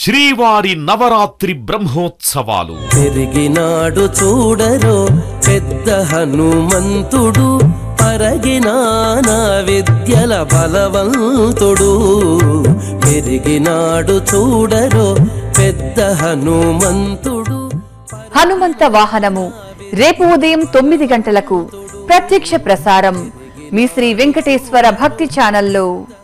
శ్రీవారి నవరాత్రి బ్రహ్మోత్సవాలు. పెరిగినాడు చూడరో పెద్ద హనుమంతుడు, పరగినాన విద్యల బలవంతుడు. పెరిగినాడు చూడరో పెద్ద హనుమంతుడు. హనుమంత వాహనము రేపు ఉదయం 9 గంటలకు ప్రత్యక్ష ప్రసారం మీ శ్రీ వెంకటేశ్వర భక్తి ఛానల్లో.